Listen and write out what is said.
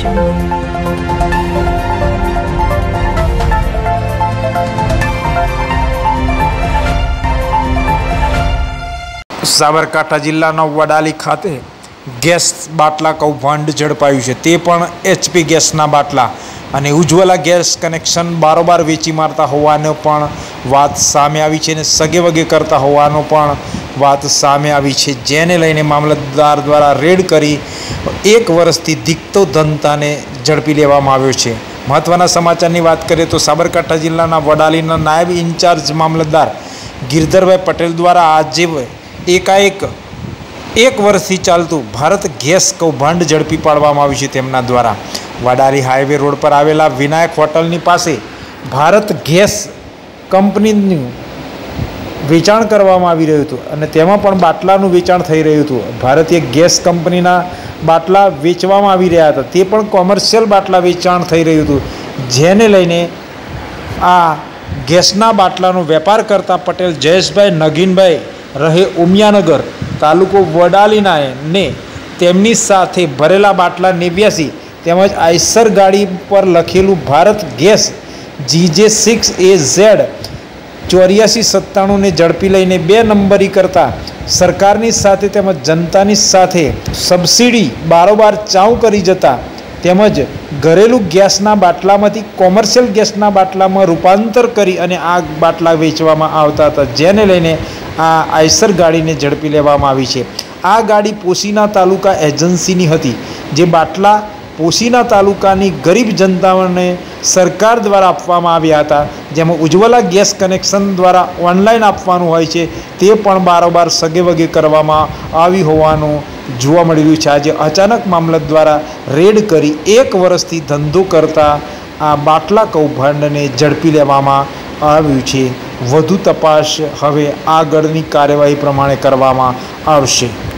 સાબરકાંઠા જિલ્લાના વડાલી ખાતે ગેસ બાટલા કૌભાંડ ઝડપાયું છે। તે પણ HP ગેસના બાટલા અને ઉજ્જવલા ગેસ કનેક્શન બારોબાર વેચી મારતા હોવાનો પણ વાત સામે આવી છે અને સગેવગે કરતા હોવાનો પણ વાત સામે આવી છે, જેને લઈને મામલતદાર દ્વારા રેડ કરી 1 વર્ષથી ધીકતો ધંધાને ઝડપી લેવામાં આવ્યો છે। મહત્વના સમાચારની વાત કરીએ તો સાબરકાંઠા જિલ્લાના વડાલીના નાયબ ઇન્ચાર્જ મામલતદાર ગિરધરભાઈ પટેલ દ્વારા આજે એકાએક 1 વર્ષથી ચાલતું ભારત ગેસ કૌભાંડ ઝડપી પાડવામાં આવ્યું છે। તેમના દ્વારા વડાલી હાઈવે રોડ પર આવેલા વિનાયક હોટલની પાસે ભારત ગેસ કંપનીનું વેચાણ કરવામાં આવી રહ્યું હતું અને તેમાં પણ બાટલાનું વેચાણ થઈ રહ્યું હતું। ભારતીય ગેસ કંપનીના બાટલા વેચવામાં આવી રહ્યા હતા, તે પણ કોમર્શિયલ બાટલા વેચાણ થઈ રહ્યું હતું, જેને લઈને આ ગેસના બાટલાનો વેપાર કરતા પટેલ જયેશભાઈ નગીનભાઈ રહે ઉમિયાનગર તાલુકો વડાલીના ને તેમની સાથે ભરેલા બાટલા 89 તેમજ આઈસર ગાડી પર લખેલું ભારત ગેસ GJ6AZ 8497 ને ઝડપી લઈને 2 નંબરી કરતા સરકારની સાથે તેમજ જનતાની સાથે સબસિડી બારોબાર ચાઉ કરી જતા તેમજ ઘરેલું ગેસના બાટલામાંથી કોમર્શિયલ ગેસના બાટલામાં રૂપાંતર કરી અને આ બાટલા વેચવામાં આવતા હતા, જેને લઈને આ આઈસર ગાડીને ઝડપી લેવામાં આવી છે। આ ગાડી પોશીના તાલુકા એજન્સીની હતી, જે બાટલા પોશીના તાલુકાની ગરીબ જનતાઓને સરકાર દ્વારા આપવામાં આવ્યા હતા, જેમાં ઉજ્જવલા ગેસ કનેક્શન દ્વારા ઓનલાઈન આપવાનું હોય છે, તે પણ બારોબાર સગેવગે કરવામાં આવી હોવાનું જોવા મળી રહ્યું છે। આજે અચાનક મામલત દ્વારા રેડ કરી 1 વર્ષથી ધંધો કરતા આ બાટલા કૌભાંડને ઝડપી લેવામાં આવ્યું છે। વધુ તપાસ હવે આગળની કાર્યવાહી પ્રમાણે કરવામાં આવશે।